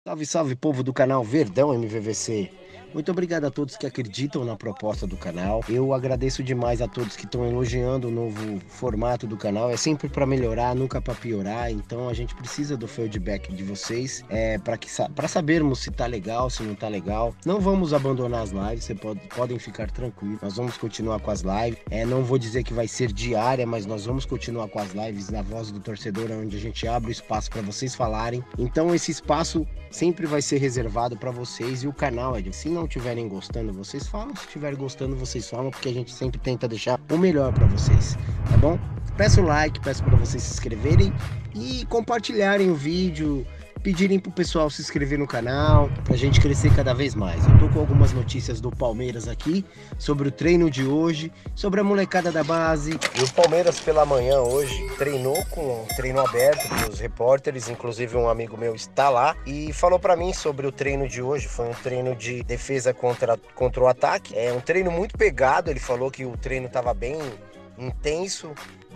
Salve, salve, povo do canal Verdão MVVC. Muito obrigado a todos que acreditam na proposta do canal. Eu agradeço demais a todos que estão elogiando o novo formato do canal. É sempre para melhorar, nunca para piorar. Então a gente precisa do feedback de vocês, para sabermos se tá legal, se não tá legal. Não vamos abandonar as lives, podem ficar tranquilos. Nós vamos continuar com as lives. Não vou dizer que vai ser diária, mas nós vamos continuar com as lives na Voz do Torcedor, onde a gente abre o espaço para vocês falarem. Então esse espaço sempre vai ser reservado para vocês e o canal é de. Se não estiverem gostando, vocês falam. Se estiver gostando, vocês falam, porque a gente sempre tenta deixar o melhor para vocês, tá bom? Peço like, peço para vocês se inscreverem e compartilharem o vídeo, pedirem pro pessoal se inscrever no canal, pra gente crescer cada vez mais. Eu tô com algumas notícias do Palmeiras aqui, sobre o treino de hoje, sobre a molecada da base. E o Palmeiras pela manhã hoje treinou com treino aberto com os repórteres, inclusive um amigo meu está lá e falou pra mim sobre o treino de hoje. Foi um treino de defesa contra o ataque. É um treino muito pegado, ele falou que o treino tava bem intenso,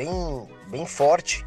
bem forte.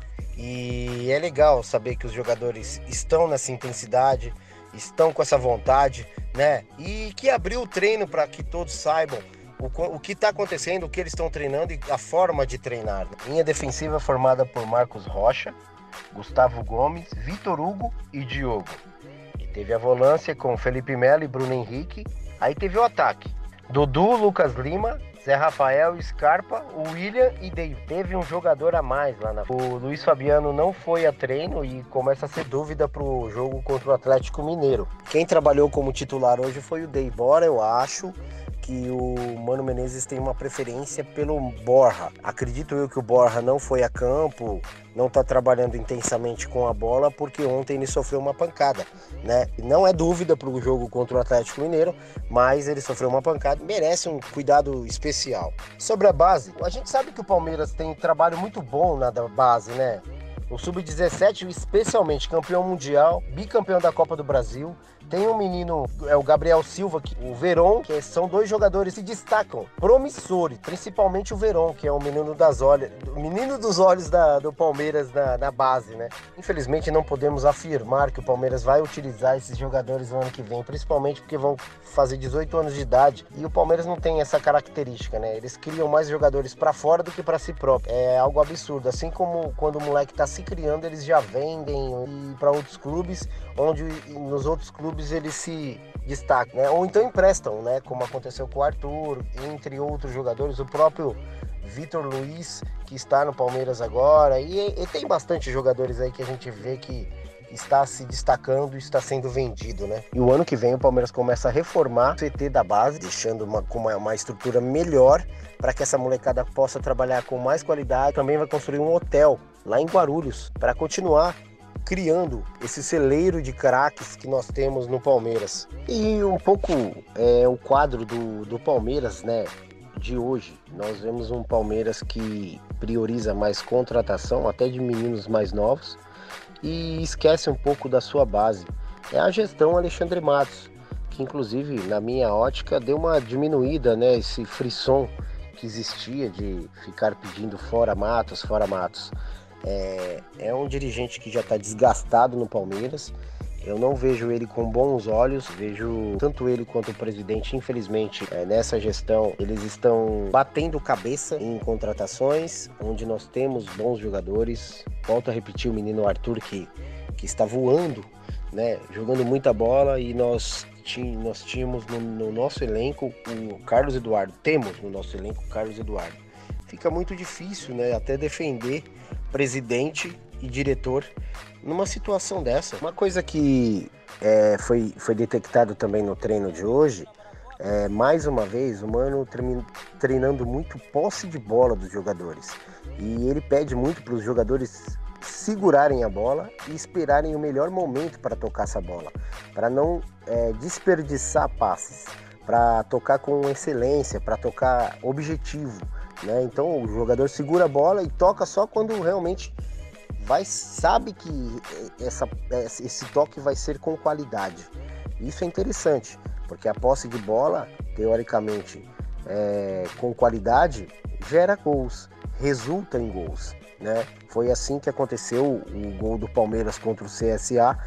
E é legal saber que os jogadores estão nessa intensidade, estão com essa vontade, né? E que abriu o treino para que todos saibam o que está acontecendo, o que eles estão treinando e a forma de treinar. Linha defensiva formada por Marcos Rocha, Gustavo Gomes, Vitor Hugo e Diogo. E teve a volância com Felipe Melo e Bruno Henrique. Aí teve o ataque: Dudu, Lucas Lima, Zé Rafael, Scarpa, o William e David. Teve um jogador a mais lá na frente. O Luiz Fabiano não foi a treino e começa a ser dúvida pro jogo contra o Atlético Mineiro. Quem trabalhou como titular hoje foi o David. Embora eu acho que o Mano Menezes tem uma preferência pelo Borja. Acredito eu que o Borja não foi a campo, não está trabalhando intensamente com a bola, porque ontem ele sofreu uma pancada, né? Não é dúvida para o jogo contra o Atlético Mineiro, mas ele sofreu uma pancada, merece um cuidado especial. Sobre a base, a gente sabe que o Palmeiras tem um trabalho muito bom na base, né? O Sub-17, especialmente campeão mundial, bicampeão da Copa do Brasil. Tem um menino, o Gabriel Silva, o Veron, que são dois jogadores que se destacam, promissores, principalmente o Veron, que é o menino dos olhos do Palmeiras na base, né? Infelizmente não podemos afirmar que o Palmeiras vai utilizar esses jogadores no ano que vem, principalmente porque vão fazer 18 anos de idade e o Palmeiras não tem essa característica, né? Eles criam mais jogadores para fora do que para si próprio. É algo absurdo, assim como quando o moleque tá se criando, eles já vendem para outros clubes, onde nos outros clubes eles se destacam, né? Ou então emprestam, né? Como aconteceu com o Arthur, entre outros jogadores, o próprio Vitor Luiz, que está no Palmeiras agora, e tem bastante jogadores aí que a gente vê que está se destacando e está sendo vendido, né? E o ano que vem o Palmeiras começa a reformar o CT da base, deixando com uma estrutura melhor para que essa molecada possa trabalhar com mais qualidade. Também vai construir um hotel lá em Guarulhos para continuar criando esse celeiro de craques que nós temos no Palmeiras. E um pouco o quadro do Palmeiras, né, de hoje. Nós vemos um Palmeiras que prioriza mais contratação, até de meninos mais novos, e esquece um pouco da sua base. É a gestão Alexandre Matos, que inclusive, na minha ótica, deu uma diminuída, né, esse frisson que existia de ficar pedindo fora Matos, fora Matos. É um dirigente que já está desgastado no Palmeiras. Eu não vejo ele com bons olhos, vejo tanto ele quanto o presidente, infelizmente, nessa gestão, eles estão batendo cabeça em contratações, onde nós temos bons jogadores. Volto a repetir, o menino Arthur, que está voando, né, jogando muita bola, e nós tínhamos no nosso elenco o Carlos Eduardo, temos no nosso elenco o Carlos Eduardo. Fica muito difícil, né, até defender presidente e diretor numa situação dessa. Uma coisa que foi detectado também no treino de hoje, mais uma vez, o Mano treinando muito posse de bola dos jogadores. E ele pede muito para os jogadores segurarem a bola e esperarem o melhor momento para tocar essa bola, para não desperdiçar passes, para tocar com excelência, para tocar objetivo, né? Então o jogador segura a bola e toca só quando realmente sabe que esse toque vai ser com qualidade. Isso é interessante, porque a posse de bola, teoricamente, com qualidade, gera gols, resulta em gols, né? Foi assim que aconteceu o gol do Palmeiras contra o CSA,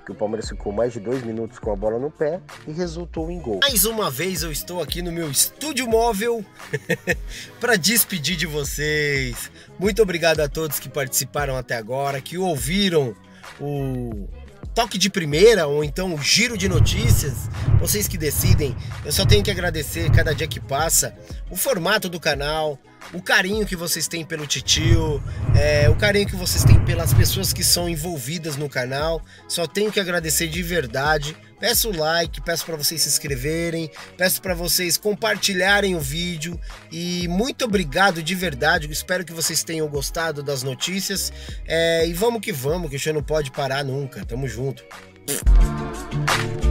que o Palmeiras ficou mais de 2 minutos com a bola no pé e resultou em gol. Mais uma vez eu estou aqui no meu estúdio móvel para despedir de vocês. Muito obrigado a todos que participaram até agora, que ouviram o toque de primeira ou então o giro de notícias, vocês que decidem. Eu só tenho que agradecer cada dia que passa, o formato do canal, o carinho que vocês têm pelo Titio, o carinho que vocês têm pelas pessoas que são envolvidas no canal. Só tenho que agradecer de verdade. Peço o like, peço para vocês se inscreverem, peço para vocês compartilharem o vídeo e muito obrigado de verdade. Espero que vocês tenham gostado das notícias e vamos que o show não pode parar nunca. Tamo junto.